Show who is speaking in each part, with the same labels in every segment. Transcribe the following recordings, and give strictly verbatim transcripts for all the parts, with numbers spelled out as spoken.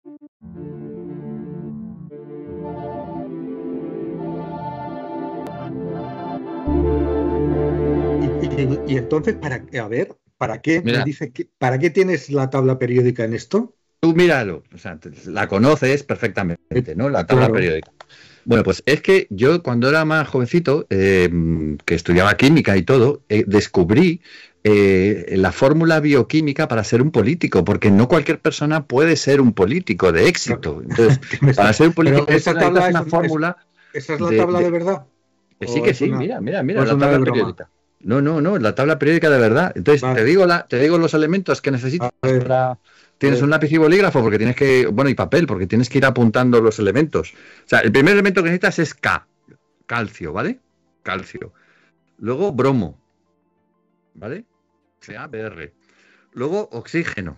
Speaker 1: Y, y, y entonces, para, a ver, ¿para qué
Speaker 2: Mira.
Speaker 1: me dice que, ¿para qué tienes la tabla periódica en esto?
Speaker 2: Tú míralo, o sea, la conoces perfectamente, ¿no? La tabla
Speaker 1: Claro.
Speaker 2: periódica. Bueno, pues es que yo cuando era más jovencito, eh, que estudiaba química y todo, eh, descubrí eh, la fórmula bioquímica para ser un político, porque no cualquier persona puede ser un político de éxito. Entonces, para ser un político
Speaker 1: Pero esa
Speaker 2: necesitas
Speaker 1: tabla
Speaker 2: una
Speaker 1: es,
Speaker 2: fórmula.
Speaker 1: es, ¿esa es la
Speaker 2: de,
Speaker 1: tabla de,
Speaker 2: de
Speaker 1: verdad?
Speaker 2: Que sí,
Speaker 1: ¿O
Speaker 2: que
Speaker 1: es
Speaker 2: sí,
Speaker 1: una,
Speaker 2: mira, mira,
Speaker 1: o
Speaker 2: mira,
Speaker 1: es
Speaker 2: la
Speaker 1: una de
Speaker 2: tabla
Speaker 1: broma?
Speaker 2: periódica. No, no, no, la tabla periódica de verdad. Entonces,
Speaker 1: Vale.
Speaker 2: te digo la, te digo los elementos que necesitas
Speaker 1: A ver,
Speaker 2: para. Tienes
Speaker 1: ver.
Speaker 2: un lápiz y bolígrafo porque tienes que, bueno, y papel, porque tienes que ir apuntando los elementos. O sea, el primer elemento que necesitas es K, calcio, ¿vale? Calcio. Luego bromo, ¿vale? C A B R. Luego oxígeno,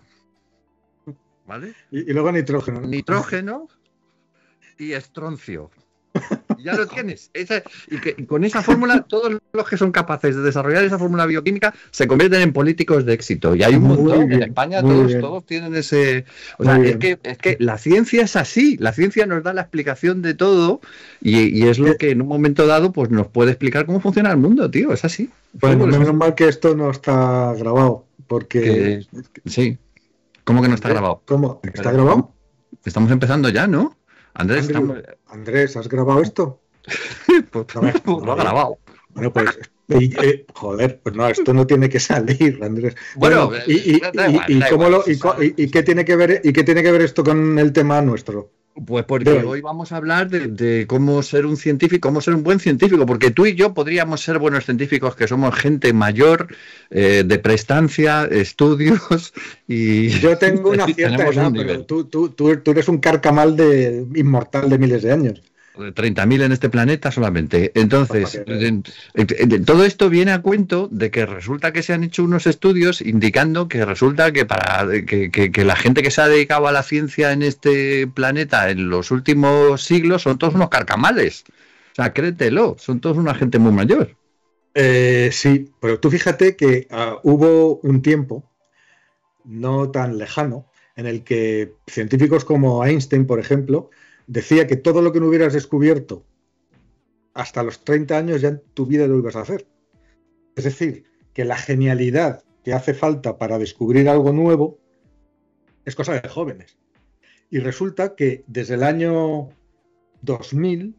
Speaker 2: ¿vale?
Speaker 1: Y, y luego nitrógeno, ¿no?
Speaker 2: Nitrógeno y estroncio. Ya lo tienes. Esa, y, que, y con esa fórmula, todos los que son capaces de desarrollar esa fórmula bioquímica se convierten en políticos de éxito. Y hay un
Speaker 1: Muy
Speaker 2: montón.
Speaker 1: bien,
Speaker 2: En España
Speaker 1: muy
Speaker 2: todos,
Speaker 1: bien.
Speaker 2: todos tienen ese. O
Speaker 1: Muy
Speaker 2: sea,
Speaker 1: bien.
Speaker 2: es que, es que la ciencia es así. La ciencia nos da la explicación de todo y, y es lo que en un momento dado pues nos puede explicar cómo funciona el mundo, tío. Es así.
Speaker 1: Bueno, menos
Speaker 2: así.
Speaker 1: mal que esto no está grabado, porque...
Speaker 2: Que, sí. ¿Cómo que no está grabado?
Speaker 1: ¿Cómo? ¿Está grabado?
Speaker 2: Estamos empezando ya, ¿no? Andrés,
Speaker 1: Andrew,
Speaker 2: estamos...
Speaker 1: Andrés, ¿has grabado esto?
Speaker 2: pues, no, pues lo ha grabado.
Speaker 1: Bueno, pues, y, eh, joder, pues no, esto no tiene que salir, Andrés.
Speaker 2: Bueno,
Speaker 1: bueno y, y,
Speaker 2: da igual,
Speaker 1: y, y
Speaker 2: da
Speaker 1: cómo
Speaker 2: igual,
Speaker 1: lo, y, co- y, y qué tiene que ver y qué tiene que ver esto con el tema nuestro.
Speaker 2: Pues porque hoy. hoy vamos a hablar de, de cómo ser un científico, cómo ser un buen científico, porque tú y yo podríamos ser buenos científicos, que somos gente mayor, eh, de prestancia, estudios y...
Speaker 1: Yo tengo una cierta edad, un pero tú, tú, tú, tú eres un carcamal de inmortal de miles de años.
Speaker 2: De treinta mil en este planeta solamente. Entonces, en, en, en, todo esto viene a cuento de que resulta que se han hecho unos estudios indicando que resulta que para que, que, que la gente que se ha dedicado a la ciencia en este planeta en los últimos siglos son todos unos carcamales. O sea, créetelo, son todos una gente muy mayor.
Speaker 1: Eh, sí, pero tú fíjate que uh, hubo un tiempo no tan lejano en el que científicos como Einstein, por ejemplo, decía que todo lo que no hubieras descubierto hasta los treinta años ya en tu vida lo ibas a hacer. Es decir, que la genialidad que hace falta para descubrir algo nuevo es cosa de jóvenes. Y resulta que desde el año dos mil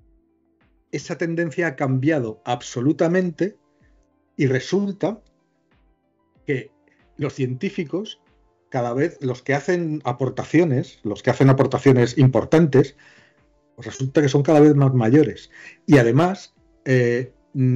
Speaker 1: esa tendencia ha cambiado absolutamente y resulta que los científicos, cada vez los que hacen aportaciones, los que hacen aportaciones importantes, pues resulta que son cada vez más mayores. Y además eh,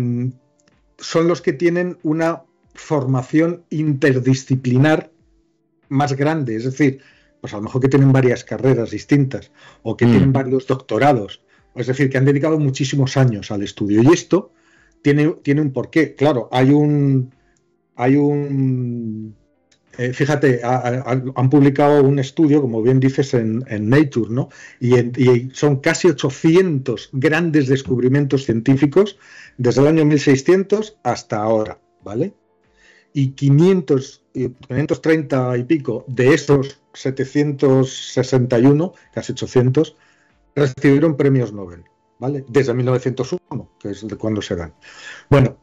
Speaker 1: son los que tienen una formación interdisciplinar más grande. Es decir, pues a lo mejor que tienen varias carreras distintas o que mm. tienen varios doctorados. Es decir, que han dedicado muchísimos años al estudio. Y esto tiene, tiene un porqué. Claro, hay un... Hay un Eh, fíjate, ha, ha, han publicado un estudio, como bien dices, en, en Nature, ¿no? Y, en, y son casi ochocientos grandes descubrimientos científicos desde el año mil seiscientos hasta ahora, ¿vale? Y quinientos, quinientos treinta y pico de esos setecientos sesenta y uno, casi ochocientos, recibieron premios Nobel, ¿vale? Desde mil novecientos uno, que es de cuando se dan. Bueno,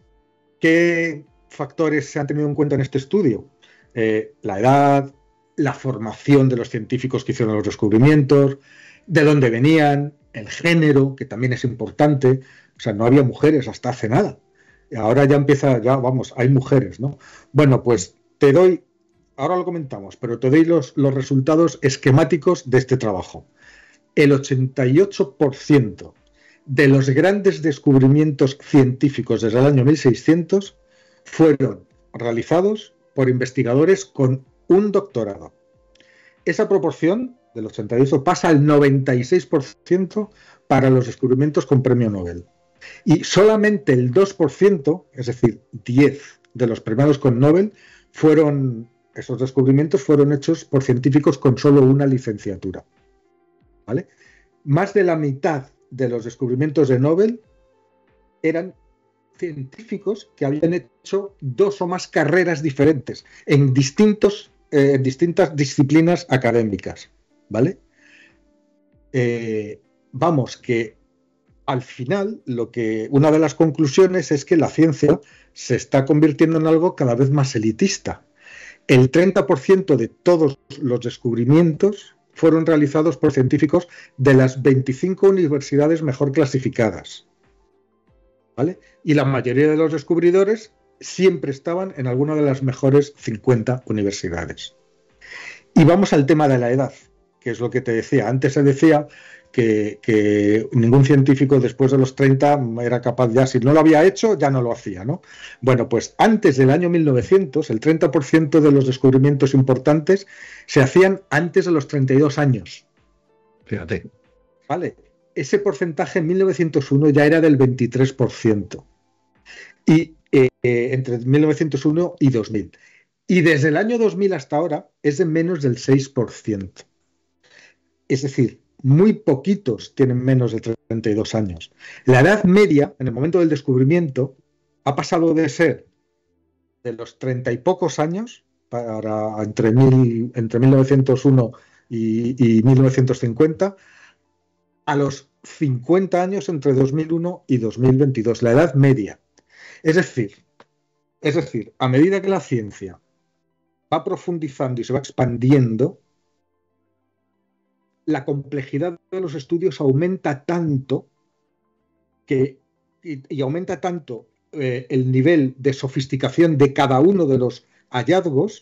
Speaker 1: ¿qué factores se han tenido en cuenta en este estudio? Eh, la edad, la formación de los científicos que hicieron los descubrimientos, de dónde venían, el género, que también es importante. O sea, no había mujeres hasta hace nada. Ahora ya empieza, ya vamos, hay mujeres, ¿no? Bueno, pues te doy, ahora lo comentamos, pero te doy los, los resultados esquemáticos de este trabajo. El ochenta y ocho por ciento de los grandes descubrimientos científicos desde el año mil seiscientos fueron realizados por investigadores con un doctorado. Esa proporción del ochenta y ocho pasa al noventa y seis por ciento para los descubrimientos con premio Nobel. Y solamente el dos por ciento, es decir, diez de los premiados con Nobel, fueron, esos descubrimientos fueron hechos por científicos con solo una licenciatura. ¿Vale? Más de la mitad de los descubrimientos de Nobel eran científicos que habían hecho dos o más carreras diferentes en, distintos, eh, en distintas disciplinas académicas. ¿vale? Eh, vamos, que al final, lo que una de las conclusiones es que la ciencia se está convirtiendo en algo cada vez más elitista. El treinta por ciento de todos los descubrimientos fueron realizados por científicos de las veinticinco universidades mejor clasificadas, ¿vale? Y la mayoría de los descubridores siempre estaban en alguna de las mejores cincuenta universidades. Y vamos al tema de la edad, que es lo que te decía. Antes se decía que, que ningún científico después de los treinta era capaz ya, si no lo había hecho, ya no lo hacía, ¿no? Bueno, pues antes del año mil novecientos, el treinta por ciento de los descubrimientos importantes se hacían antes de los treinta y dos años.
Speaker 2: Fíjate.
Speaker 1: Vale, ese porcentaje en mil novecientos uno ya era del veintitrés por ciento. Y eh, entre mil novecientos uno y dos mil. Y desde el año dos mil hasta ahora es de menos del seis por ciento. Es decir, muy poquitos tienen menos de treinta y dos años. La edad media, en el momento del descubrimiento, ha pasado de ser de los treinta y pocos años, para, entre, mil, entre mil novecientos uno y, y mil novecientos cincuenta, a los cincuenta años entre dos mil uno y dos mil veintidós, la edad media. Es decir, es decir, a medida que la ciencia va profundizando y se va expandiendo, la complejidad de los estudios aumenta tanto que, y, y aumenta tanto eh, el nivel de sofisticación de cada uno de los hallazgos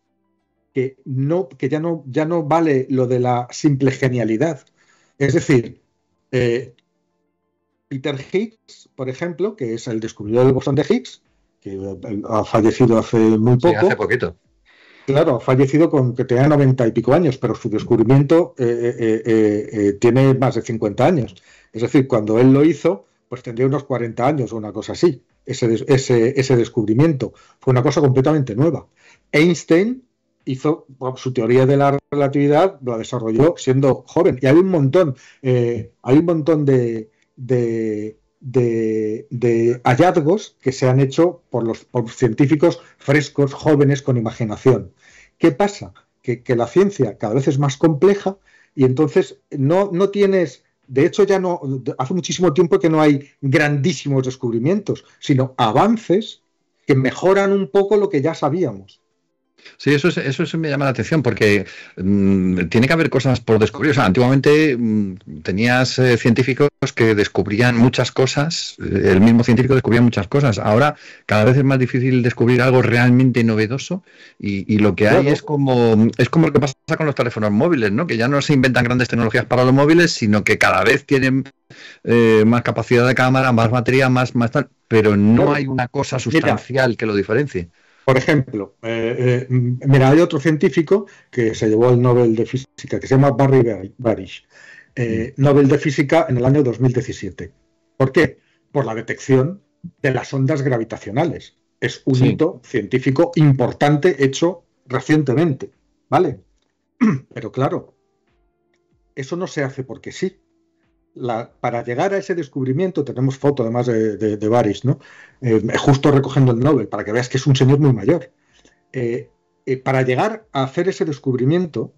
Speaker 1: que, no, que ya, no, ya no vale lo de la simple genialidad. Es decir, eh, Peter Higgs, por ejemplo, que es el descubridor del bosón de Higgs, que ha fallecido hace muy poco.
Speaker 2: Sí, hace poquito.
Speaker 1: Claro, ha fallecido con que tenía noventa y pico años, pero su descubrimiento eh, eh, eh, eh, tiene más de cincuenta años. Es decir, cuando él lo hizo, pues tendría unos cuarenta años o una cosa así. Ese, ese, ese descubrimiento fue una cosa completamente nueva. Einstein hizo bueno, su teoría de la relatividad, la desarrolló siendo joven. Y hay un montón, eh, hay un montón de, de, de, de hallazgos que se han hecho por los por científicos frescos, jóvenes, con imaginación. ¿Qué pasa? Que, que la ciencia cada vez es más compleja y entonces no, no tienes... De hecho, ya no hace muchísimo tiempo que no hay grandísimos descubrimientos, sino avances que mejoran un poco lo que ya sabíamos.
Speaker 2: Sí, eso, es, eso, eso me llama la atención porque mmm, tiene que haber cosas por descubrir. O sea, antiguamente mmm, tenías eh, científicos que descubrían muchas cosas, eh, el mismo científico descubría muchas cosas. Ahora cada vez es más difícil descubrir algo realmente novedoso y, y lo que hay claro. es como es como lo que pasa con los teléfonos móviles, ¿no? Que ya no se inventan grandes tecnologías para los móviles, sino que cada vez tienen eh, más capacidad de cámara, más batería, más, más tal, pero no claro. hay una cosa sustancial Mira. que lo diferencie.
Speaker 1: Por ejemplo, eh, eh, mira, hay otro científico que se llevó el Nobel de Física, que se llama Barry Barish, eh, Nobel de Física en el año dos mil diecisiete. ¿Por qué? Por la detección de las ondas gravitacionales. Es un sí. hito científico importante hecho recientemente, ¿vale? Pero claro, eso no se hace porque sí. La, para llegar a ese descubrimiento, tenemos foto además de, de, de Barish, ¿no? Eh, justo recogiendo el Nobel, para que veas que es un señor muy mayor. Eh, eh, para llegar a hacer ese descubrimiento,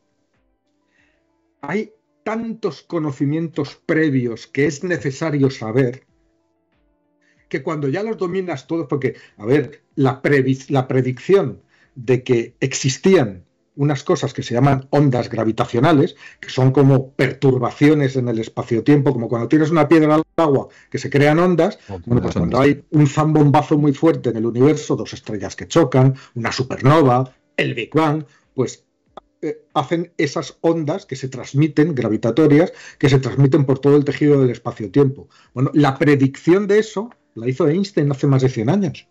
Speaker 1: hay tantos conocimientos previos que es necesario saber, que cuando ya los dominas todos, porque, a ver, la, previ- la predicción de que existían unas cosas que se llaman ondas gravitacionales, que son como perturbaciones en el espacio-tiempo, como cuando tienes una piedra al agua que se crean ondas, oh, bueno, pues cuando hay un zambombazo muy fuerte en el universo, dos estrellas que chocan, una supernova, el Big Bang, pues eh, hacen esas ondas que se transmiten, gravitatorias, que se transmiten por todo el tejido del espacio-tiempo. Bueno, la predicción de eso la hizo Einstein hace más de cien años.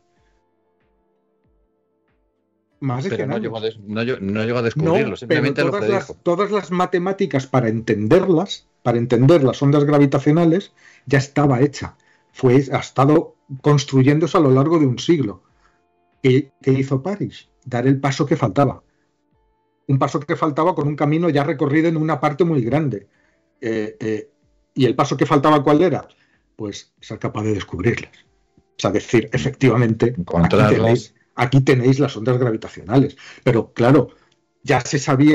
Speaker 1: Más de
Speaker 2: pero no llegó, a des, no, no llegó a
Speaker 1: descubrirlo,
Speaker 2: no, simplemente
Speaker 1: todas
Speaker 2: lo predijo.
Speaker 1: Las, todas las matemáticas para entenderlas, para entender las ondas gravitacionales, ya estaba hecha. Fue, ha estado construyéndose a lo largo de un siglo. ¿Qué, qué hizo París? Dar el paso que faltaba. Un paso que faltaba con un camino ya recorrido en una parte muy grande. Eh, eh, ¿Y el paso que faltaba cuál era? Pues ser capaz de descubrirlas. O sea, decir, efectivamente, aquí tenéis, aquí tenéis las ondas gravitacionales. Pero claro, ya se sabía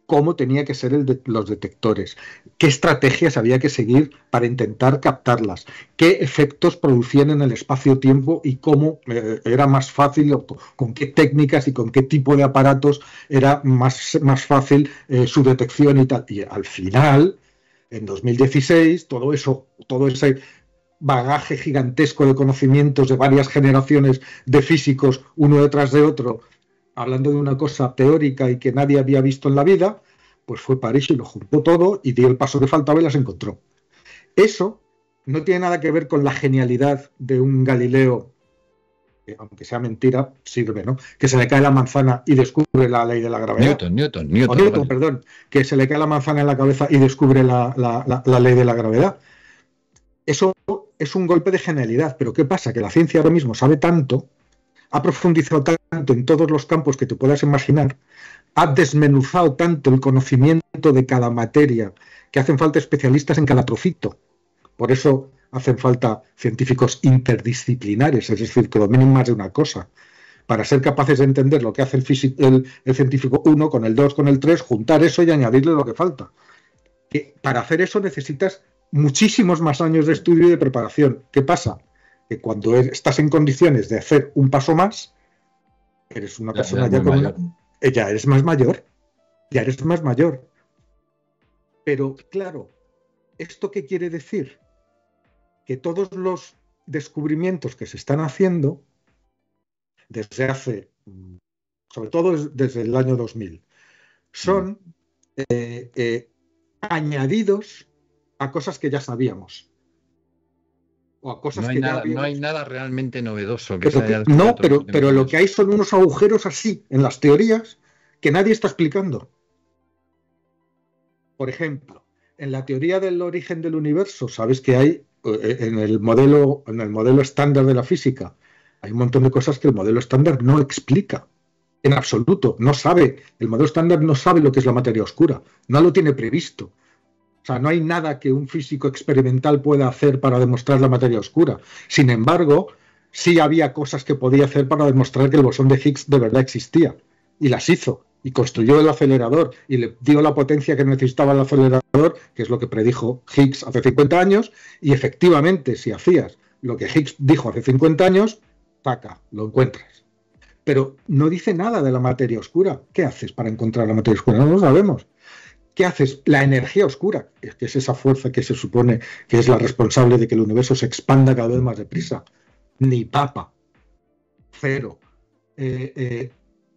Speaker 1: cómo tenía que ser el de los detectores, qué estrategias había que seguir para intentar captarlas, qué efectos producían en el espacio-tiempo y cómo eh, era más fácil, o con qué técnicas y con qué tipo de aparatos era más, más fácil eh, su detección y tal. Y al final, en dos mil dieciséis, todo eso, todo ese bagaje gigantesco de conocimientos de varias generaciones de físicos, uno detrás de otro, hablando de una cosa teórica y que nadie había visto en la vida, pues fue París y lo juntó todo y dio el paso que faltaba y las encontró. Eso no tiene nada que ver con la genialidad de un Galileo, que aunque sea mentira, sirve, ¿no? Que se le cae la manzana y descubre la ley de la gravedad.
Speaker 2: Newton, Newton, Newton.
Speaker 1: O Newton, perdón, que se le cae la manzana en la cabeza y descubre la, la, la, la ley de la gravedad. Eso es un golpe de genialidad, pero ¿qué pasa? Que la ciencia ahora mismo sabe tanto, ha profundizado tanto en todos los campos que te puedas imaginar, ha desmenuzado tanto el conocimiento de cada materia, que hacen falta especialistas en cada trocito. Por eso hacen falta científicos interdisciplinares, es decir, que dominen más de una cosa, para ser capaces de entender lo que hace el, físico, el, el científico uno con el dos, con el tres, juntar eso y añadirle lo que falta. Que para hacer eso necesitas muchísimos más años de estudio y de preparación. ¿Qué pasa? Que cuando estás en condiciones de hacer un paso más, eres una
Speaker 2: ya,
Speaker 1: persona
Speaker 2: ya,
Speaker 1: ya con
Speaker 2: mayor.
Speaker 1: una, ya eres más mayor, ya eres más mayor. Pero claro, ¿esto qué quiere decir? Que todos los descubrimientos que se están haciendo desde hace, sobre todo desde el año dos mil, son eh, eh, añadidos a cosas que ya sabíamos. O a cosas
Speaker 2: no, hay
Speaker 1: que
Speaker 2: nada,
Speaker 1: ya habíamos...
Speaker 2: no hay nada realmente novedoso. Que
Speaker 1: pero
Speaker 2: se haya
Speaker 1: que, no, pero, pero lo que hay son unos agujeros así en las teorías que nadie está explicando. Por ejemplo, en la teoría del origen del universo, sabes que hay en el modelo, en el modelo estándar de la física, hay un montón de cosas que el modelo estándar no explica. En absoluto, no sabe. El modelo estándar no sabe lo que es la materia oscura, no lo tiene previsto. O sea, no hay nada que un físico experimental pueda hacer para demostrar la materia oscura. Sin embargo, sí había cosas que podía hacer para demostrar que el bosón de Higgs de verdad existía. Y las hizo. Y construyó el acelerador y le dio la potencia que necesitaba el acelerador, que es lo que predijo Higgs hace cincuenta años. Y efectivamente, si hacías lo que Higgs dijo hace cincuenta años, taca, lo encuentras. Pero no dice nada de la materia oscura. ¿Qué haces para encontrar la materia oscura? No lo sabemos. ¿Qué haces? La energía oscura, que es esa fuerza que se supone que es la responsable de que el universo se expanda cada vez más deprisa. Ni papa. Cero. Eh, eh,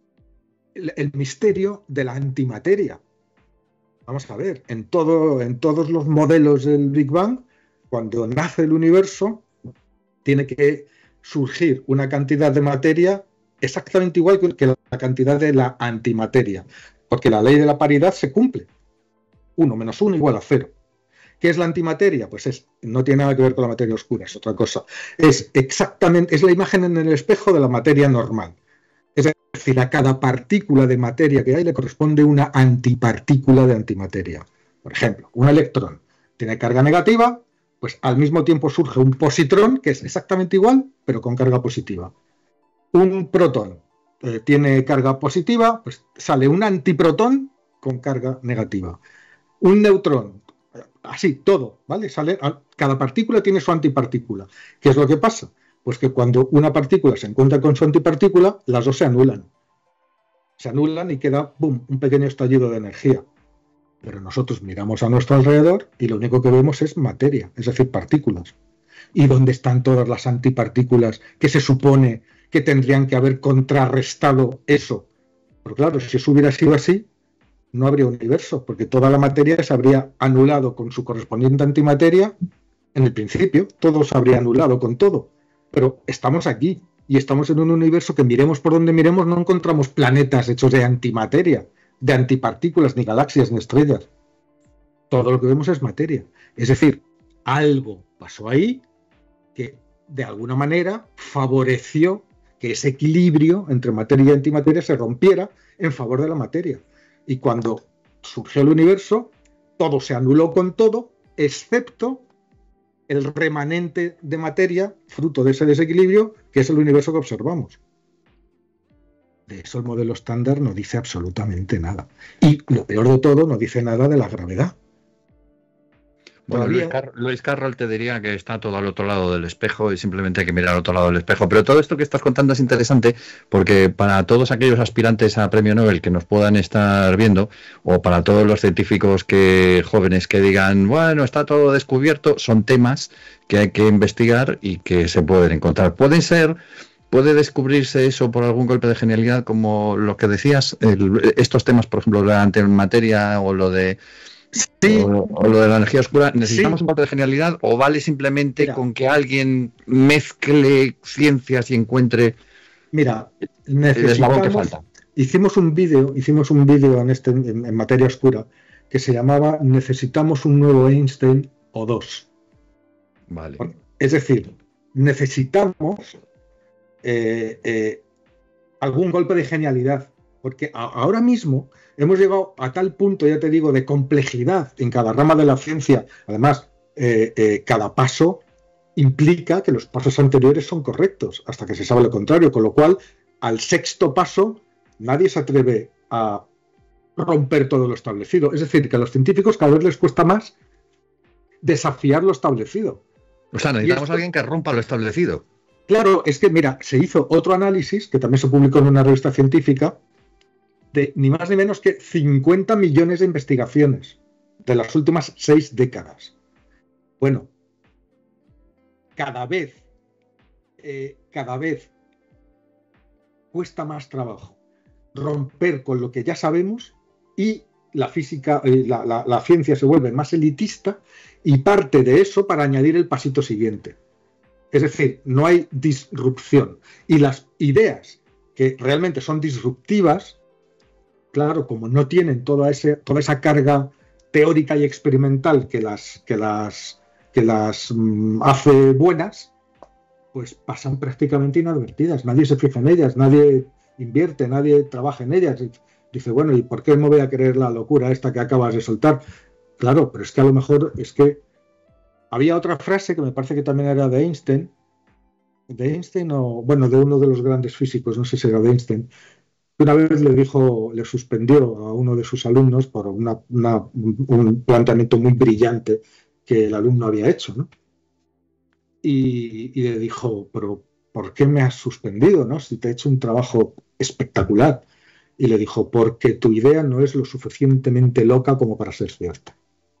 Speaker 1: el, el misterio de la antimateria. Vamos a ver, en, todo, en todos los modelos del Big Bang, cuando nace el universo, tiene que surgir una cantidad de materia exactamente igual que la cantidad de la antimateria, porque la ley de la paridad se cumple. uno menos uno igual a cero. ¿Qué es la antimateria? Pues es, no tiene nada que ver con la materia oscura, es otra cosa. Es exactamente, es la imagen en el espejo de la materia normal. Es decir, a cada partícula de materia que hay le corresponde una antipartícula de antimateria. Por ejemplo, un electrón tiene carga negativa, pues al mismo tiempo surge un positrón, que es exactamente igual, pero con carga positiva. Un protón eh, tiene carga positiva, pues sale un antiprotón con carga negativa. Un neutrón, así, todo, ¿vale? Sale, cada partícula tiene su antipartícula. ¿Qué es lo que pasa? Pues que cuando una partícula se encuentra con su antipartícula, las dos se anulan. Se anulan y queda, ¡bum!, un pequeño estallido de energía. Pero nosotros miramos a nuestro alrededor y lo único que vemos es materia, es decir, partículas. ¿Y dónde están todas las antipartículas que se supone que tendrían que haber contrarrestado eso? Pero claro, si eso hubiera sido así, no habría universo, porque toda la materia se habría anulado con su correspondiente antimateria en el principio, todo se habría anulado con todo. Pero estamos aquí y estamos en un universo que miremos por donde miremos no encontramos planetas hechos de antimateria, de antipartículas, ni galaxias, ni estrellas. Todo lo que vemos es materia. Es decir, algo pasó ahí que de alguna manera favoreció que ese equilibrio entre materia y antimateria se rompiera en favor de la materia. Y cuando surgió el universo, todo se anuló con todo, excepto el remanente de materia, fruto de ese desequilibrio, que es el universo que observamos. De eso el modelo estándar no dice absolutamente nada. Y lo peor de todo, no dice nada de la gravedad.
Speaker 2: Bueno, Luis, Car Luis Carroll te diría que está todo al otro lado del espejo y simplemente hay que mirar al otro lado del espejo. Pero todo esto que estás contando es interesante porque para todos aquellos aspirantes a premio Nobel que nos puedan estar viendo, o para todos los científicos que jóvenes que digan, bueno, está todo descubierto, son temas que hay que investigar y que se pueden encontrar. Pueden ser... ¿Puede descubrirse eso por algún golpe de genialidad, como lo que decías? El, estos temas, por ejemplo, la antimateria o lo de sí. o, o lo de la energía oscura, ¿necesitamos sí. un golpe de genialidad o vale simplemente Mira. con que alguien mezcle ciencias y encuentre
Speaker 1: Mira, el eslabón que falta? Hicimos un vídeo, hicimos un vídeo en, este, en, en materia oscura que se llamaba Necesitamos un nuevo Einstein o dos.
Speaker 2: Vale.
Speaker 1: Es decir, necesitamos Eh, eh, algún golpe de genialidad, porque a, ahora mismo hemos llegado a tal punto, ya te digo, de complejidad en cada rama de la ciencia. Además, eh, eh, cada paso implica que los pasos anteriores son correctos, hasta que se sabe lo contrario, con lo cual, al sexto paso, nadie se atreve a romper todo lo establecido. Es decir, que a los científicos cada vez les cuesta más desafiar lo establecido.
Speaker 2: O sea, necesitamos esto... a alguien que rompa lo establecido.
Speaker 1: Claro, es que, mira, se hizo otro análisis, que también se publicó en una revista científica, de ni más ni menos que cincuenta millones de investigaciones de las últimas seis décadas. Bueno, cada vez, eh, cada vez cuesta más trabajo romper con lo que ya sabemos y la física, eh, la, la, la ciencia se vuelve más elitista y parte de eso para añadir el pasito siguiente. Es decir, no hay disrupción. Y las ideas que realmente son disruptivas, claro, como no tienen toda, ese, toda esa carga teórica y experimental que las, que las, que las mm, hace buenas, pues pasan prácticamente inadvertidas. Nadie se fija en ellas, nadie invierte, nadie trabaja en ellas. Dice, bueno, ¿y por qué me voy a creer la locura esta que acabas de soltar? Claro, pero es que a lo mejor es que había otra frase que me parece que también era de Einstein, de Einstein o, bueno, de uno de los grandes físicos, no sé si era de Einstein, que una vez le dijo, le suspendió a uno de sus alumnos por una, una, un planteamiento muy brillante que el alumno había hecho, ¿no? Y, y le dijo, pero ¿por qué me has suspendido, no? Si te he hecho un trabajo espectacular. Y le dijo, porque tu idea no es lo suficientemente loca como para ser cierta.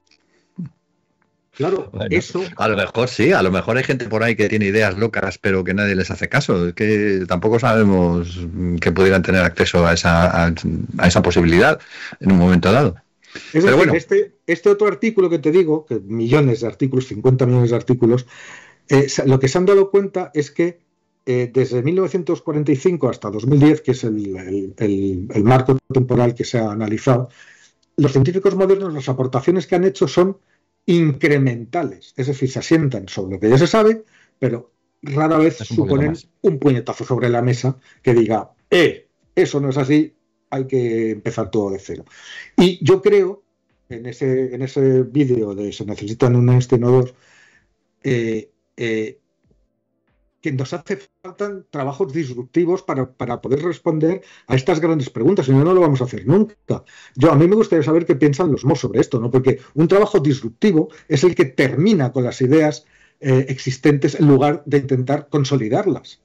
Speaker 1: Claro,
Speaker 2: bueno,
Speaker 1: eso...
Speaker 2: A lo mejor sí, a lo mejor hay gente por ahí que tiene ideas locas pero que nadie les hace caso. Es que tampoco sabemos que pudieran tener acceso a esa, a, a esa posibilidad en un momento dado.
Speaker 1: Es decir, pero bueno, este, este otro artículo que te digo, que millones de artículos, cincuenta millones de artículos, eh, lo que se han dado cuenta es que eh, desde mil novecientos cuarenta y cinco hasta dos mil diez, que es el, el, el, el marco temporal que se ha analizado, los científicos modernos, las aportaciones que han hecho son incrementales, es decir, se asientan sobre lo que ya se sabe, pero rara vez un suponen un puñetazo sobre la mesa que diga, eh, eso no es así, hay que empezar todo de cero. Y yo creo, en ese, en ese vídeo de se necesitan un Einstein o dos, eh, eh, que nos hace falta trabajos disruptivos para, para poder responder a estas grandes preguntas, si no, no lo vamos a hacer nunca. Yo, a mí me gustaría saber qué piensan los M O S sobre esto, ¿no? Porque un trabajo disruptivo es el que termina con las ideas eh, existentes en lugar de intentar consolidarlas.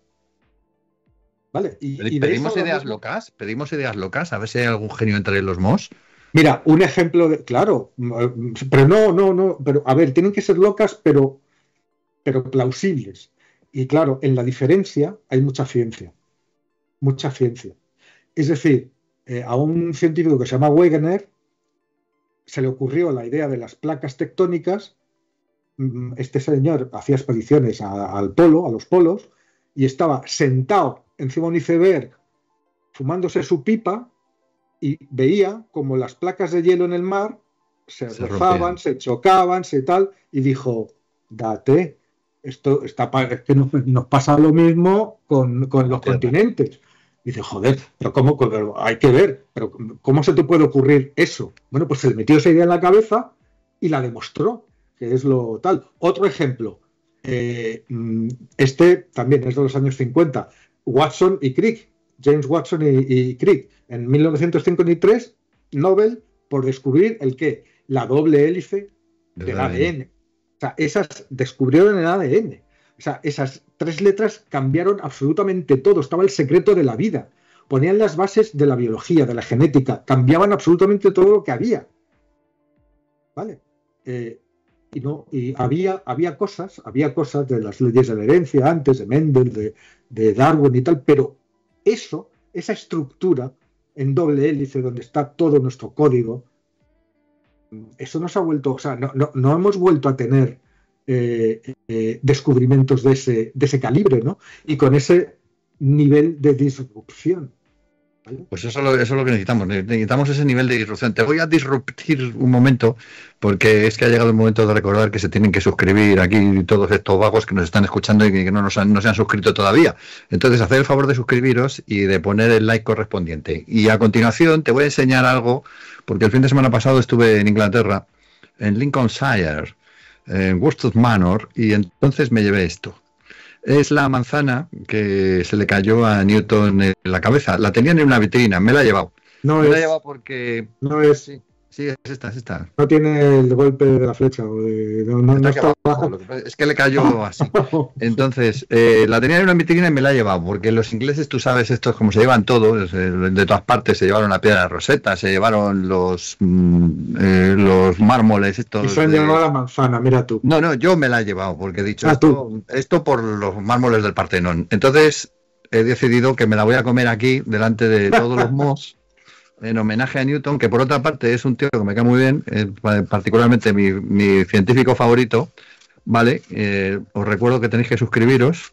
Speaker 1: ¿Vale? Y,
Speaker 2: y ¿Pedimos ideas mismo, locas? ¿Pedimos ideas locas? A ver si hay algún genio entre los M O S.
Speaker 1: Mira, un ejemplo de... Claro, pero no, no, no, pero a ver, tienen que ser locas, pero, pero plausibles. Y claro, en la diferencia hay mucha ciencia, mucha ciencia. Es decir, eh, a un científico que se llama Wegener se le ocurrió la idea de las placas tectónicas. Este señor hacía expediciones a, al polo, a los polos, y estaba sentado encima de un iceberg fumándose su pipa y veía como las placas de hielo en el mar se, se rozaban, se chocaban, se tal, y dijo, date... Esto está, es que nos, nos pasa lo mismo con, con los continentes. Y dice, joder, pero ¿cómo? Pero hay que ver, pero ¿cómo se te puede ocurrir eso? Bueno, pues se le metió esa idea en la cabeza y la demostró, que es lo tal. Otro ejemplo, eh, este también es de los años cincuenta, Watson y Crick, James Watson y, y Crick. En mil novecientos cincuenta y tres, Nobel por descubrir el qué, la doble hélice del A D N. O sea, esas descubrieron el A D N. O sea, esas tres letras cambiaron absolutamente todo. Estaba el secreto de la vida. Ponían las bases de la biología, de la genética. Cambiaban absolutamente todo lo que había. ¿Vale? Eh, y no, y había, había cosas, había cosas de las leyes de la herencia antes, de Mendel, de, de Darwin y tal, pero eso, esa estructura en doble hélice donde está todo nuestro código, eso nos ha vuelto, o sea, no, no, no hemos vuelto a tener eh, eh, descubrimientos de ese, de ese calibre, ¿no? Y con ese nivel de disrupción. ¿Vale?
Speaker 2: Pues eso, eso es lo que necesitamos, necesitamos ese nivel de disrupción. Te voy a disruptir un momento, porque es que ha llegado el momento de recordar que se tienen que suscribir aquí todos estos vagos que nos están escuchando y que no, nos han, no se han suscrito todavía. Entonces, hacer el favor de suscribiros y de poner el like correspondiente. Y a continuación te voy a enseñar algo, porque el fin de semana pasado estuve en Inglaterra, en Lincolnshire, en Worcester Manor, y entonces me llevé esto. Es la manzana que se le cayó a Newton en la cabeza. La tenían en una vitrina, me la he llevado.
Speaker 1: No
Speaker 2: me
Speaker 1: es,
Speaker 2: la he llevado porque...
Speaker 1: No es...
Speaker 2: Sí, sí, es esta, es esta.
Speaker 1: No tiene el golpe de la flecha. O de, no, no, no está
Speaker 2: abajo, lo que es que le cayó así. Entonces, eh, la tenía en una vitrina y me la he llevado, porque los ingleses, tú sabes, estos como se llevan todos, eh, de todas partes, se llevaron la piedra de Rosetta, se llevaron los mm, eh, los mármoles estos.
Speaker 1: Y se han
Speaker 2: de...
Speaker 1: llevado la manzana, mira tú.
Speaker 2: No, no, yo me la he llevado, porque he dicho
Speaker 1: ah,
Speaker 2: esto, esto por los mármoles del Partenón. Entonces, he decidido que me la voy a comer aquí, delante de todos los mos, en homenaje a Newton, que por otra parte es un tío que me cae muy bien, eh, particularmente mi, mi científico favorito, ¿vale? Eh, os recuerdo que tenéis que suscribiros.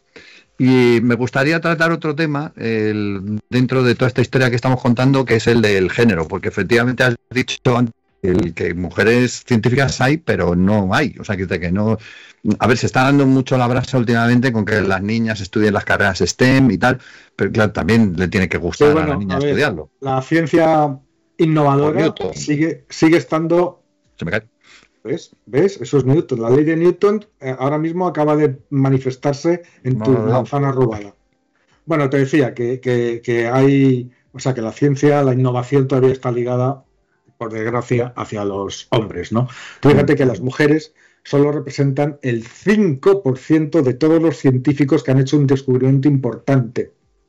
Speaker 2: Y me gustaría tratar otro tema el, dentro de toda esta historia que estamos contando, que es el del género, porque efectivamente has dicho antes el que mujeres científicas hay, pero no hay. O sea, que, que no... A ver, se está dando mucho la brasa últimamente con que las niñas estudien las carreras STEM y tal, pero claro, también le tiene que gustar sí, bueno, a la niña a ver, estudiarlo.
Speaker 1: La ciencia innovadora sigue, sigue estando...
Speaker 2: Se me cae.
Speaker 1: ¿Ves? ¿Ves? Eso es Newton. La ley de Newton eh, ahora mismo acaba de manifestarse en no, tu no, no. manzana robada. Bueno, te decía que, que, que hay... O sea, que la ciencia, la innovación todavía está ligada, por desgracia, hacia los hombres, ¿no? Tú fíjate que las mujeres solo representan el cinco por ciento de todos los científicos que han hecho un descubrimiento importante.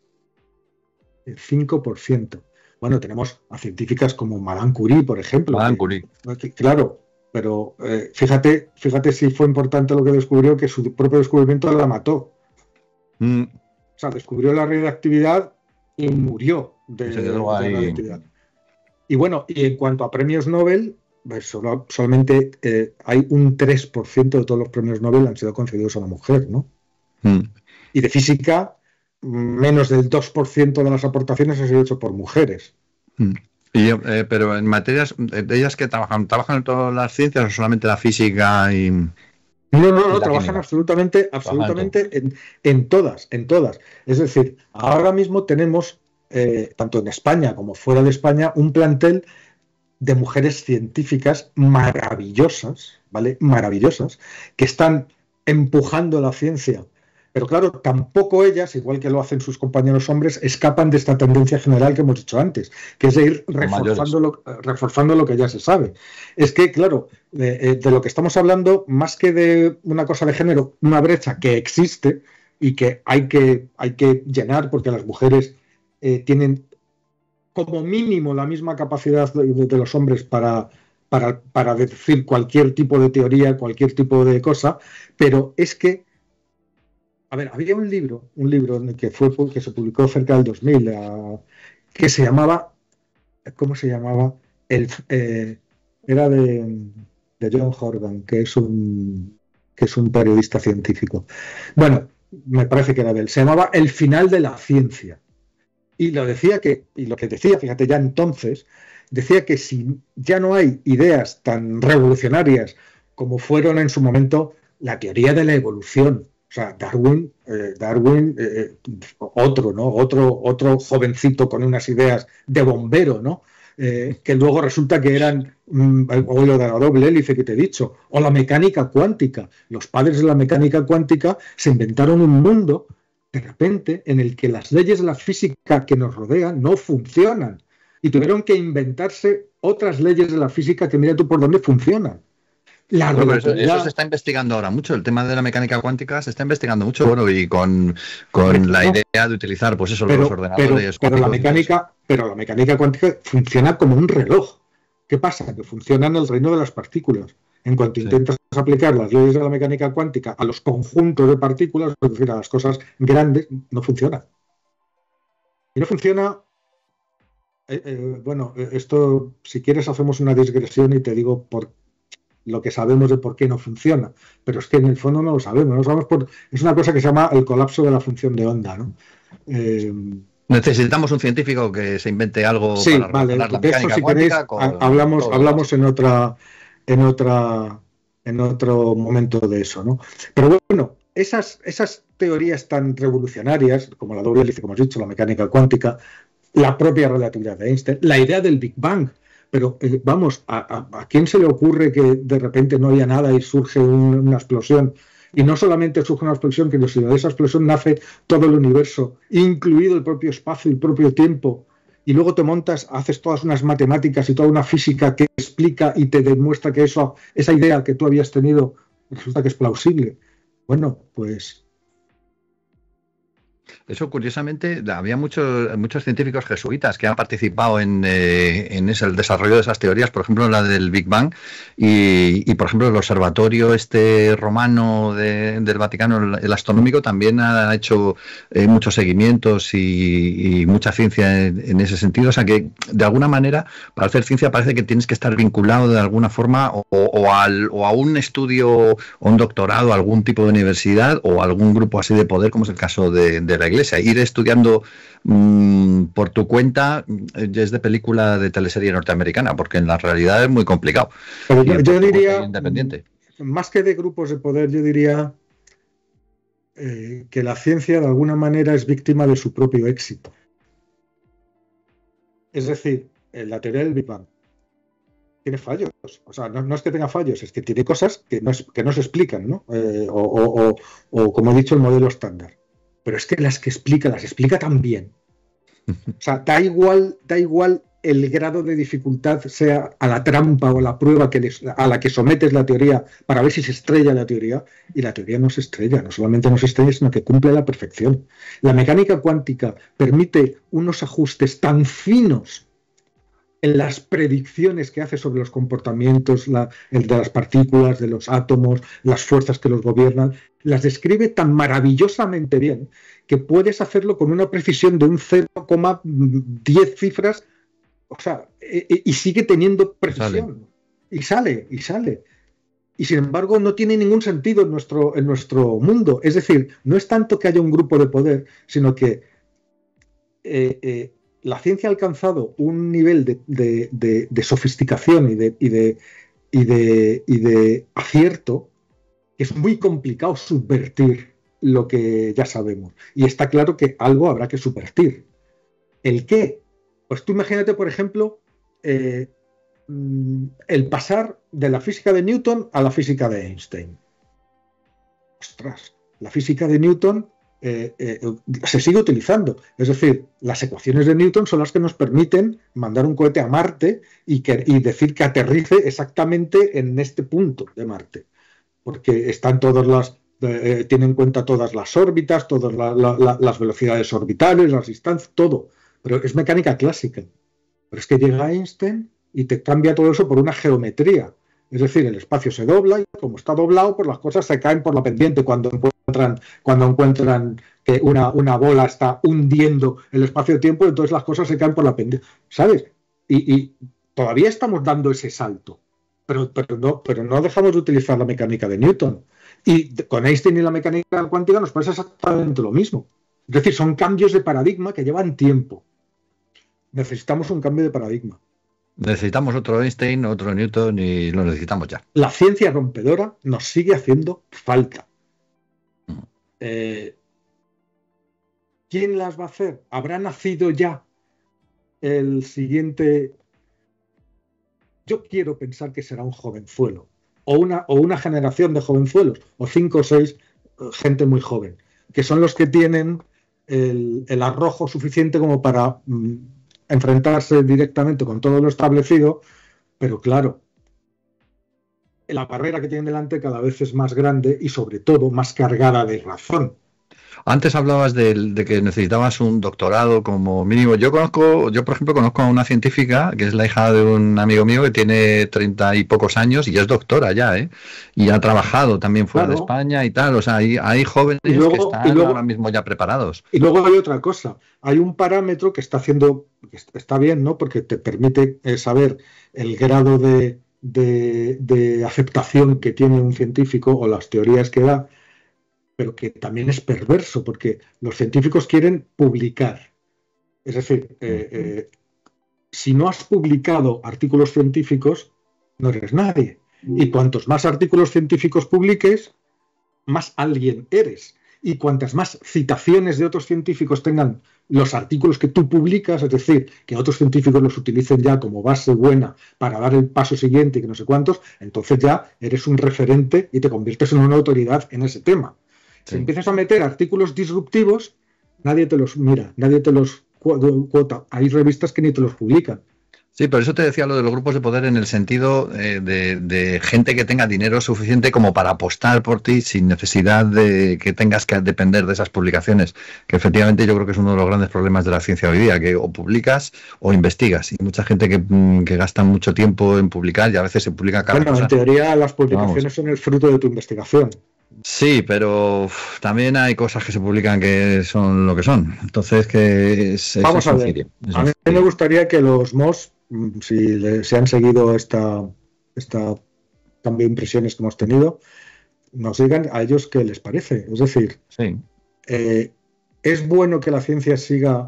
Speaker 1: El cinco por ciento. Bueno, tenemos a científicas como Madame Curie, por ejemplo.
Speaker 2: Madame Curie.
Speaker 1: Que, claro, pero eh, fíjate, fíjate si fue importante lo que descubrió, que su propio descubrimiento la mató.
Speaker 2: Mm.
Speaker 1: O sea, descubrió la radioactividad y murió de, de la radioactividad. Y bueno, y en cuanto a premios Nobel, pues solo, solamente eh, hay un tres por ciento de todos los premios Nobel han sido concedidos a una mujer, ¿no?
Speaker 2: Mm.
Speaker 1: Y de física, menos del dos por ciento de las aportaciones han sido hechas por mujeres.
Speaker 2: Mm. Y, eh, pero en materias, de ellas que trabajan, ¿trabajan en todas las ciencias o solamente la física y...?
Speaker 1: No, no, no, trabajan química? absolutamente, absolutamente en, en todas, en todas. Es decir, ahora mismo tenemos... Eh, tanto en España como fuera de España, un plantel de mujeres científicas maravillosas, ¿vale? Maravillosas, que están empujando la ciencia. Pero claro, tampoco ellas, igual que lo hacen sus compañeros hombres, escapan de esta tendencia general que hemos dicho antes, que es de ir reforzando lo, reforzando lo que ya se sabe. Es que, claro, de, de lo que estamos hablando, más que de una cosa de género, una brecha que existe y que hay que, hay que llenar porque las mujeres Eh, tienen como mínimo la misma capacidad de, de los hombres para, para, para decir cualquier tipo de teoría, cualquier tipo de cosa, pero es que, a ver, había un libro, un libro que fue que se publicó cerca del dos mil, uh, que se llamaba, ¿cómo se llamaba? El, eh, era de, de John Horgan, que es un que es un periodista científico. Bueno, me parece que era de él. Se llamaba El final de la ciencia. Y lo decía que, y lo que decía, fíjate, ya entonces, decía que si ya no hay ideas tan revolucionarias como fueron en su momento la teoría de la evolución, o sea, Darwin, eh, Darwin, eh, otro, ¿no? Otro, otro jovencito con unas ideas de bombero, ¿no? Eh, que luego resulta que eran, mm, o lo de la doble hélice que te he dicho, o la mecánica cuántica. Los padres de la mecánica cuántica se inventaron un mundo de repente, en el que las leyes de la física que nos rodean no funcionan. Y tuvieron que inventarse otras leyes de la física que mira tú por dónde funcionan.
Speaker 2: La bueno, eso, eso se está investigando ahora mucho, el tema de la mecánica cuántica se está investigando mucho, bueno, y con, con la idea de utilizar, pues eso,
Speaker 1: pero,
Speaker 2: los ordenadores.
Speaker 1: Pero, pero, la mecánica, pero la mecánica cuántica funciona como un reloj. ¿Qué pasa? Que funciona en el reino de las partículas. En cuanto sí. intentas aplicar las leyes de la mecánica cuántica a los conjuntos de partículas, es decir, a las cosas grandes, no funciona. Y no funciona... Eh, eh, bueno, esto, si quieres, hacemos una digresión y te digo por lo que sabemos de por qué no funciona, pero es que en el fondo no lo sabemos, no lo sabemos por, es una cosa que se llama el colapso de la función de onda, ¿no?
Speaker 2: Eh, Necesitamos un científico que se invente algo
Speaker 1: sí,
Speaker 2: para
Speaker 1: vale,
Speaker 2: relacionar la
Speaker 1: de
Speaker 2: mecánica
Speaker 1: eso, si
Speaker 2: cuántica
Speaker 1: queréis,
Speaker 2: con
Speaker 1: hablamos, hablamos en otra, en otra, en otro momento de eso, ¿no? Pero bueno, esas, esas teorías tan revolucionarias, como la doble hélice, como has dicho, la mecánica cuántica, la propia relatividad de Einstein, la idea del Big Bang. Pero eh, vamos, ¿a, a, ¿a quién se le ocurre que de repente no haya nada y surge un, una explosión? Y no solamente surge una explosión, sino de esa explosión nace todo el universo, incluido el propio espacio y el propio tiempo. Y luego te montas, haces todas unas matemáticas y toda una física que explica y te demuestra que eso, esa idea que tú habías tenido resulta que es plausible. Bueno, pues...
Speaker 2: Eso, curiosamente, había muchos muchos científicos jesuitas que han participado en, eh, en ese, el desarrollo de esas teorías, por ejemplo, la del Big Bang, y, y por ejemplo, el observatorio este romano de, del Vaticano, el astronómico, también ha hecho eh, muchos seguimientos y, y mucha ciencia en, en ese sentido. O sea que, de alguna manera, para hacer ciencia parece que tienes que estar vinculado de alguna forma o, o, al, o a un estudio o un doctorado, a algún tipo de universidad o a algún grupo así de poder, como es el caso de, de la Iglesia. Ir estudiando mmm, por tu cuenta es de película de teleserie norteamericana, porque en la realidad es muy complicado.
Speaker 1: Pero yo, yo diría, independiente. Más que de grupos de poder, yo diría eh, que la ciencia de alguna manera es víctima de su propio éxito. Es decir, en la teoría del Big Bang tiene fallos. O sea, no, no es que tenga fallos, es que tiene cosas que no, es, que no se explican, ¿no? Eh, o, o, o, o, como he dicho, el modelo estándar. Pero es que las que explica, las explica tan bien. O sea, da igual, da igual el grado de dificultad, sea a la trampa o a la prueba que les, a la que sometes la teoría para ver si se estrella la teoría, y la teoría no se estrella, no solamente no se estrella, sino que cumple a la perfección. La mecánica cuántica permite unos ajustes tan finos en las predicciones que hace sobre los comportamientos, la, el de las partículas, de los átomos, las fuerzas que los gobiernan, las describe tan maravillosamente bien que puedes hacerlo con una precisión de un cero coma diez cifras, o sea, y, y sigue teniendo precisión. Sale. Y sale, y sale. Y sin embargo no tiene ningún sentido en nuestro, en nuestro mundo. Es decir, no es tanto que haya un grupo de poder, sino que eh, eh, la ciencia ha alcanzado un nivel de, de, de, de sofisticación y de, y, de, y, de, y de acierto que es muy complicado subvertir lo que ya sabemos. Y está claro que algo habrá que subvertir. ¿El qué? Pues tú imagínate, por ejemplo, eh, el pasar de la física de Newton a la física de Einstein. Ostras, la física de Newton eh, eh, se sigue utilizando. Es decir, las ecuaciones de Newton son las que nos permiten mandar un cohete a Marte y, que, y decir que aterrice exactamente en este punto de Marte. Porque están todas las, eh, tienen en cuenta todas las órbitas, todas la, la, la, las velocidades orbitales, las distancias, todo. Pero es mecánica clásica. Pero es que llega Einstein y te cambia todo eso por una geometría. Es decir, el espacio se dobla y como está doblado, pues las cosas se caen por la pendiente cuando encuentran, cuando encuentran que una, una bola está hundiendo el espacio-tiempo, entonces las cosas se caen por la pendiente. ¿Sabes? Y, y todavía estamos dando ese salto. Pero, pero, no, pero no dejamos de utilizar la mecánica de Newton. Y con Einstein y la mecánica cuántica nos pasa exactamente lo mismo. Es decir, son cambios de paradigma que llevan tiempo. Necesitamos un cambio de paradigma.
Speaker 2: Necesitamos otro Einstein, otro Newton y lo necesitamos ya.
Speaker 1: La ciencia rompedora nos sigue haciendo falta. Eh, ¿Quién las va a hacer? ¿Habrá nacido ya el siguiente? Yo quiero pensar que será un jovenzuelo, o una, o una generación de jovenzuelos, o cinco o seis, gente muy joven. que son los que tienen el, el arrojo suficiente como para mm, enfrentarse directamente con todo lo establecido, pero claro, la barrera que tienen delante cada vez es más grande y sobre todo más cargada de razón.
Speaker 2: Antes hablabas de, de que necesitabas un doctorado como mínimo. Yo conozco, yo por ejemplo conozco a una científica que es la hija de un amigo mío que tiene treinta y pocos años y es doctora ya, ¿eh? Y ha trabajado también fuera
Speaker 1: Claro.
Speaker 2: de España y tal. O sea, hay, hay jóvenes
Speaker 1: luego,
Speaker 2: que están
Speaker 1: luego,
Speaker 2: ahora mismo ya preparados.
Speaker 1: Y luego hay otra cosa. Hay un parámetro que está haciendo, que está bien, ¿no? Porque te permite eh, saber el grado de, de, de aceptación que tiene un científico o las teorías que da, pero que también es perverso, porque los científicos quieren publicar. Es decir, eh, eh, si no has publicado artículos científicos, no eres nadie. Y cuantos más artículos científicos publiques, más alguien eres. Y cuantas más citaciones de otros científicos tengan los artículos que tú publicas, es decir, que otros científicos los utilicen ya como base buena para dar el paso siguiente y que no sé cuántos, entonces ya eres un referente y te conviertes en una autoridad en ese tema. Si sí. empiezas a meter artículos disruptivos, nadie te los mira, nadie te los cuota. Hay revistas que ni te los publican.
Speaker 2: Sí, por eso te decía lo de los grupos de poder en el sentido eh, de, de gente que tenga dinero suficiente como para apostar por ti sin necesidad de que tengas que depender de esas publicaciones, que efectivamente yo creo que es uno de los grandes problemas de la ciencia hoy día, que o publicas o investigas. Y mucha gente que, que gasta mucho tiempo en publicar y a veces se publica cada
Speaker 1: Bueno,
Speaker 2: cosa.
Speaker 1: En teoría las publicaciones son el fruto de tu investigación.
Speaker 2: Sí, pero uf, también hay cosas que se publican que son lo que son. Entonces, que es, es
Speaker 1: Vamos
Speaker 2: es
Speaker 1: a ver. A mí me gustaría que los M O S, si le, se han seguido esta, esta cambio de impresiones que hemos tenido, nos digan a ellos qué les parece. Es decir,
Speaker 2: sí.
Speaker 1: eh, es bueno que la ciencia siga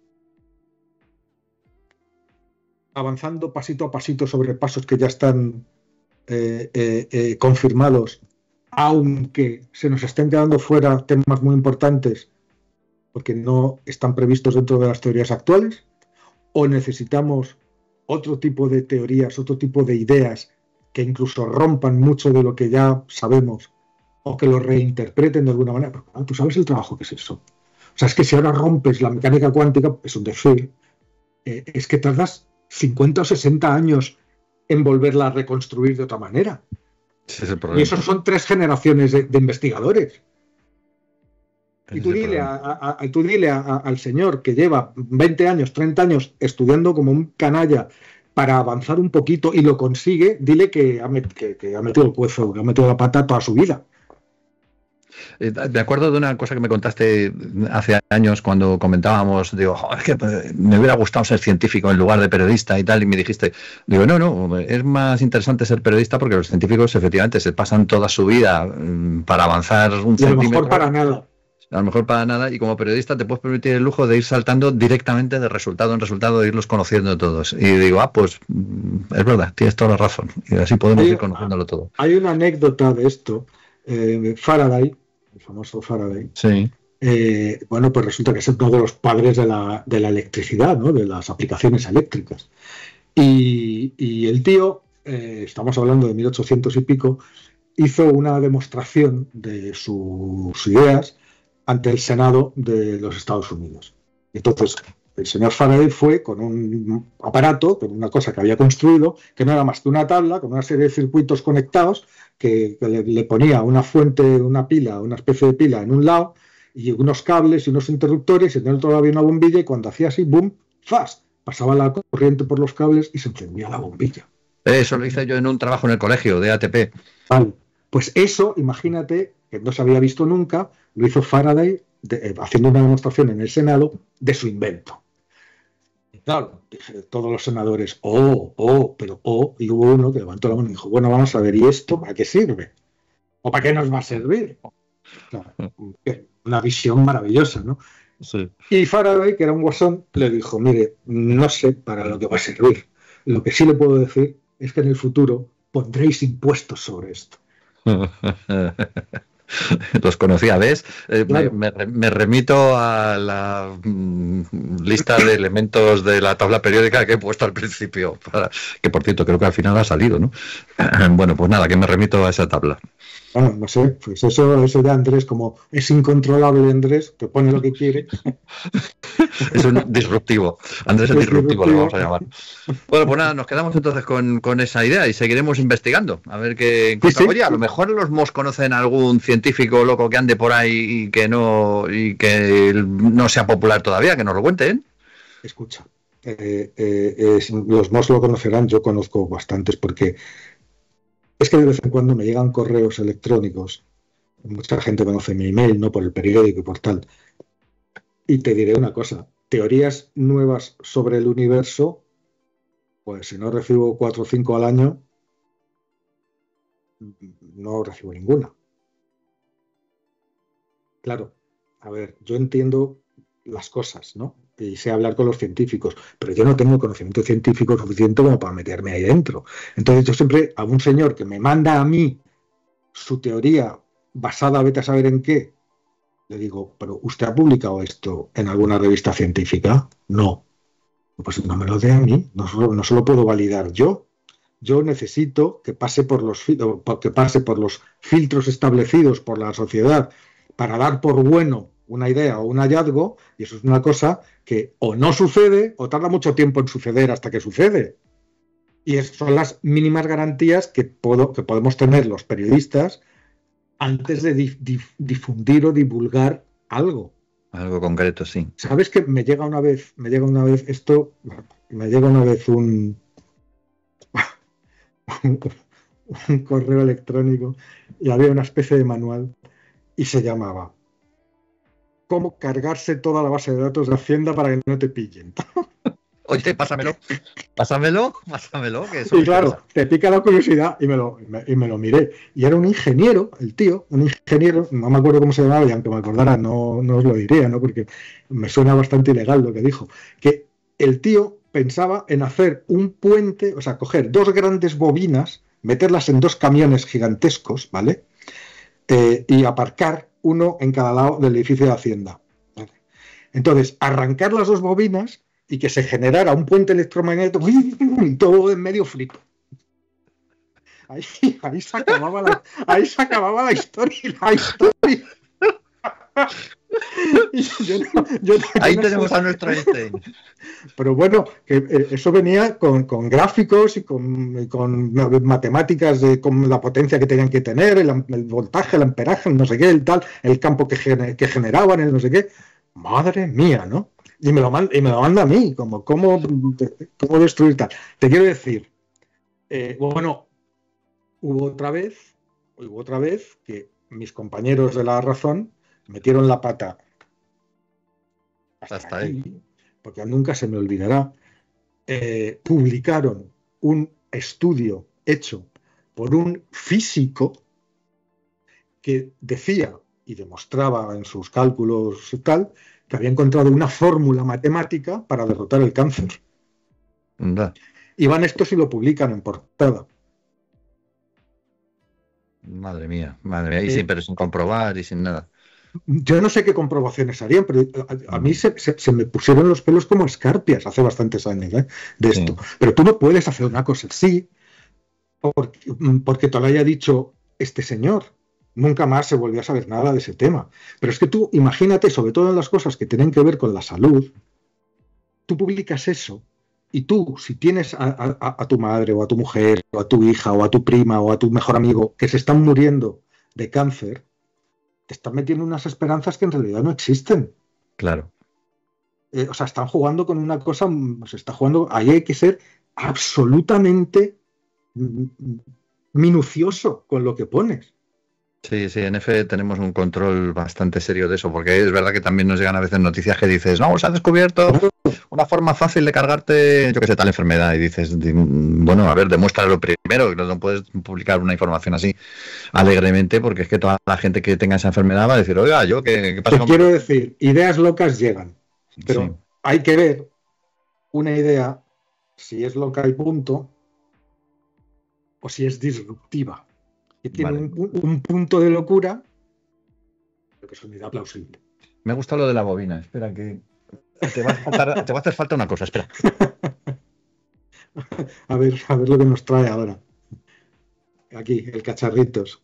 Speaker 1: avanzando pasito a pasito sobre pasos que ya están eh, eh, eh, confirmados, aunque se nos estén quedando fuera temas muy importantes porque no están previstos dentro de las teorías actuales, o necesitamos otro tipo de teorías, otro tipo de ideas que incluso rompan mucho de lo que ya sabemos o que lo reinterpreten de alguna manera. Pero, claro, tú sabes el trabajo que es eso. O sea, es que si ahora rompes la mecánica cuántica, es un decir, eh, es que tardas cincuenta o sesenta años en volverla a reconstruir de otra manera.
Speaker 2: Ese es el
Speaker 1: y esos son tres generaciones de, de investigadores.
Speaker 2: Ese
Speaker 1: y tú
Speaker 2: es
Speaker 1: dile, a, a, a, tú dile a, a, al señor que lleva veinte años, treinta años estudiando como un canalla para avanzar un poquito y lo consigue, dile que ha, met, que, que ha metido el cuezo, que ha metido la pata toda su vida.
Speaker 2: Eh, me acuerdo de una cosa que me contaste hace años cuando comentábamos, digo, es que me hubiera gustado ser científico en lugar de periodista y tal, y me dijiste, digo, no, no, es más interesante ser periodista porque los científicos efectivamente se pasan toda su vida para avanzar un
Speaker 1: y
Speaker 2: centímetro.
Speaker 1: A lo mejor para nada.
Speaker 2: A lo mejor para nada, y como periodista te puedes permitir el lujo de ir saltando directamente de resultado en resultado, de irlos conociendo todos. Y digo, ah, pues es verdad, tienes toda la razón. Y así podemos hay, ir conociéndolo todo.
Speaker 1: Hay una anécdota de esto, eh, Faraday, el famoso Faraday.
Speaker 2: Sí.
Speaker 1: Eh, bueno, pues resulta que es uno de los padres de la, de la electricidad, ¿no? De las aplicaciones eléctricas. Y, y el tío, eh, estamos hablando de mil ochocientos y pico, hizo una demostración de sus ideas ante el Senado de los Estados Unidos. Entonces, el señor Faraday fue con un aparato, con una cosa que había construido, que no era más que una tabla con una serie de circuitos conectados, que, que le, le ponía una fuente, una pila, una especie de pila en un lado, y unos cables y unos interruptores, y en el otro lado había una bombilla, y cuando hacía así, boom, fast, pasaba la corriente por los cables y se encendía la bombilla.
Speaker 2: Eso lo hice yo en un trabajo en el colegio de A T P.
Speaker 1: Vale. Pues eso, imagínate, que no se había visto nunca, lo hizo Faraday de, eh, haciendo una demostración en el Senado de su invento. Y claro, dije, todos los senadores, oh, oh, pero oh, y hubo uno que levantó la mano y dijo, bueno, vamos a ver, ¿y esto para qué sirve? ¿O para qué nos va a servir? Claro, una visión maravillosa, ¿no?
Speaker 2: Sí.
Speaker 1: Y Faraday, que era un guasón, le dijo, mire, no sé para lo que va a servir. Lo que sí le puedo decir es que en el futuro pondréis impuestos sobre esto.
Speaker 2: Los conocía, ¿ves? Eh,
Speaker 1: Claro.
Speaker 2: me, me, me remito a la mm, lista de elementos de la tabla periódica que he puesto al principio, para, que por cierto creo que al final ha salido, ¿no? Bueno, pues nada, que me remito a esa tabla.
Speaker 1: Bueno, no sé, pues eso, eso de Andrés, como es incontrolable Andrés, que pone lo que quiere.
Speaker 2: Es un disruptivo. Andrés el
Speaker 1: Es
Speaker 2: disruptivo le vamos
Speaker 1: disruptivo.
Speaker 2: a llamar. Bueno, pues nada, nos quedamos entonces con, con esa idea y seguiremos investigando. A ver qué
Speaker 1: Sí,
Speaker 2: encontramos.
Speaker 1: sí,
Speaker 2: Oye, a lo mejor los mos conocen algún científico loco que ande por ahí y que no y que no sea popular todavía, que nos lo cuenten.
Speaker 1: escucha. Eh, eh, es- los más lo conocerán, yo conozco bastantes, porque es que de vez en cuando me llegan correos electrónicos. Mucha gente conoce mi email, ¿no? Por el periódico y por tal. Y te diré una cosa, teorías nuevas sobre el universo, pues si no recibo cuatro o cinco al año, no recibo ninguna. Claro, a ver, yo entiendo las cosas, ¿no? Y sé hablar con los científicos, pero yo no tengo conocimiento científico suficiente como para meterme ahí dentro. Entonces yo siempre a un señor que me manda a mí su teoría basada, vete a saber en qué, le digo, pero ¿usted ha publicado esto en alguna revista científica? No. Pues no me lo dé a mí, no solo, no solo puedo validar yo. Yo necesito que pase por los que pase por los filtros establecidos por la sociedad para dar por bueno una idea o un hallazgo, y eso es una cosa que o no sucede o tarda mucho tiempo en suceder hasta que sucede. Y esas son las mínimas garantías que, puedo, que podemos tener los periodistas antes de dif, dif, difundir o divulgar algo.
Speaker 2: Algo concreto, sí.
Speaker 1: ¿Sabes que me llega una vez, me llega una vez esto, me llega una vez un, un, un correo electrónico y había una especie de manual y se llamaba ¿Cómo cargarse toda la base de datos de Hacienda para que no te pillen?
Speaker 2: Oye, pásamelo, pásamelo, pásamelo, que eso
Speaker 1: Y
Speaker 2: me
Speaker 1: claro,
Speaker 2: interesa.
Speaker 1: te pica la curiosidad y me, lo, y, me, y me lo miré. Y era un ingeniero, el tío, un ingeniero, no me acuerdo cómo se llamaba y aunque me acordara no, no os lo diría, ¿no? Porque me suena bastante ilegal lo que dijo. Que el tío pensaba en hacer un puente, o sea, coger dos grandes bobinas, meterlas en dos camiones gigantescos, ¿vale? Eh, y aparcar uno en cada lado del edificio de Hacienda. ¿Vale? Entonces, arrancar las dos bobinas y que se generara un puente electromagnético y todo en medio frito. Ahí, ahí, se acababa la, ahí se acababa la historia. La historia. yo no, yo no,
Speaker 2: Ahí
Speaker 1: yo no
Speaker 2: tenemos
Speaker 1: sé.
Speaker 2: a nuestro Einstein.
Speaker 1: Pero bueno, que eh, eso venía con, con gráficos y con, y con matemáticas de con la potencia que tenían que tener, el, el voltaje, el amperaje, el no sé qué, el tal, el campo que, gener, que generaban, el no sé qué. Madre mía, ¿no? Y me lo manda, y me lo manda a mí, como cómo, cómo destruir tal. Te quiero decir, eh, bueno, hubo otra vez, hubo otra vez que mis compañeros de La Razón metieron la pata hasta, hasta aquí, ahí. Porque nunca se me olvidará. Eh, publicaron un estudio hecho por un físico que decía y demostraba en sus cálculos y tal que había encontrado una fórmula matemática para derrotar el cáncer.
Speaker 2: Da.
Speaker 1: Y van estos y lo publican en portada.
Speaker 2: Madre mía, madre mía, y sí, eh, pero sin comprobar y sin nada.
Speaker 1: Yo no sé qué comprobaciones harían, pero a, a mí se, se, se, me pusieron los pelos como escarpias hace bastantes años, ¿eh? De esto. Sí. Pero tú no puedes hacer una cosa así porque, porque te lo haya dicho este señor. Nunca más se volvió a saber nada de ese tema. Pero es que tú imagínate, sobre todo en las cosas que tienen que ver con la salud, tú publicas eso y tú, si tienes a, a, a tu madre o a tu mujer o a tu hija o a tu prima o a tu mejor amigo que se están muriendo de cáncer, te están metiendo unas esperanzas que en realidad no existen.
Speaker 2: Claro.
Speaker 1: Eh, o sea, están jugando con una cosa, se está jugando, ahí hay que ser absolutamente minucioso con lo que pones.
Speaker 2: Sí, sí, en F tenemos un control bastante serio de eso, porque es verdad que también nos llegan a veces noticias que dices, no, se ha descubierto una forma fácil de cargarte, yo que sé, tal enfermedad, y dices, bueno, a ver, demuéstralo primero, que no puedes publicar una información así alegremente, porque es que toda la gente que tenga esa enfermedad va a decir, oiga, yo, ¿qué, qué pasa
Speaker 1: Te
Speaker 2: con
Speaker 1: quiero decir, ideas locas llegan, pero sí. Hay que ver una idea, si es loca y punto, o si es disruptiva. Que tiene vale. un, un punto de locura que es una idea plausible.
Speaker 2: Me ha gustado lo de la bobina. Espera, que te va a, faltar, te va a hacer falta una cosa. Espera.
Speaker 1: A ver, a ver lo que nos trae ahora. Aquí, el cacharritos.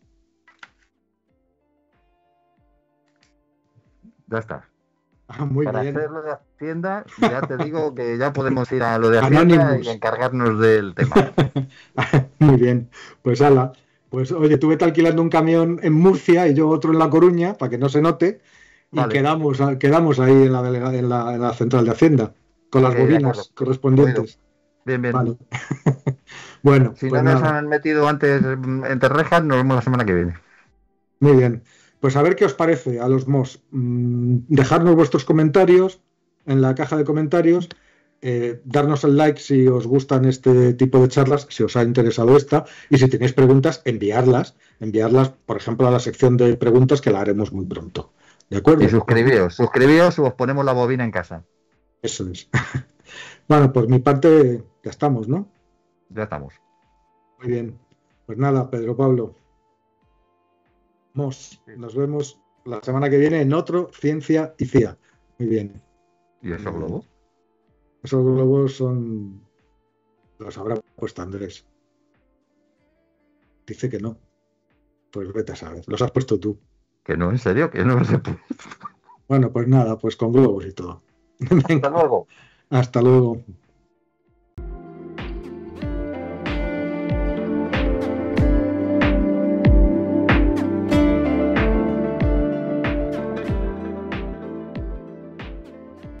Speaker 2: Ya está.
Speaker 1: Ah, muy
Speaker 2: Para
Speaker 1: bien.
Speaker 2: hacer lo de Hacienda, ya te digo que ya podemos ir a lo de Hacienda Anonymous. Y encargarnos del tema.
Speaker 1: Muy bien. Pues ala. Pues oye, tú vete alquilando un camión en Murcia y yo otro en La Coruña, para que no se note, y vale. quedamos, quedamos ahí en la, delega, en, la, en la central de Hacienda, con las okay, bobinas correspondientes.
Speaker 2: Bien, bien.
Speaker 1: Vale. Bueno,
Speaker 2: si
Speaker 1: pues
Speaker 2: no
Speaker 1: nada.
Speaker 2: nos han metido antes entre rejas, nos vemos la semana que viene.
Speaker 1: Muy bien. Pues a ver qué os parece a los M O S. Mm, dejadnos vuestros comentarios en la caja de comentarios. Eh, darnos el like si os gustan este tipo de charlas, si os ha interesado esta, y si tenéis preguntas, enviarlas, enviarlas, por ejemplo, a la sección de preguntas, que la haremos muy pronto. ¿De acuerdo?
Speaker 2: Y suscribíos, suscribíos o os ponemos la bobina en casa.
Speaker 1: Eso es. Bueno, por mi parte ya estamos, ¿no?
Speaker 2: Ya estamos.
Speaker 1: Muy bien. Pues nada, Pedro Pablo. M O S. Nos vemos la semana que viene en otro Ciencia y C I A. Muy bien.
Speaker 2: ¿Y esos globos?
Speaker 1: Esos globos son... Los habrá puesto Andrés. Dice que no. Pues vete a saber. Los has puesto tú.
Speaker 2: ¿Que no? ¿En serio? ¿Que no los he puesto?
Speaker 1: Bueno, pues nada, pues con globos y todo.
Speaker 2: Hasta luego.
Speaker 1: Hasta luego.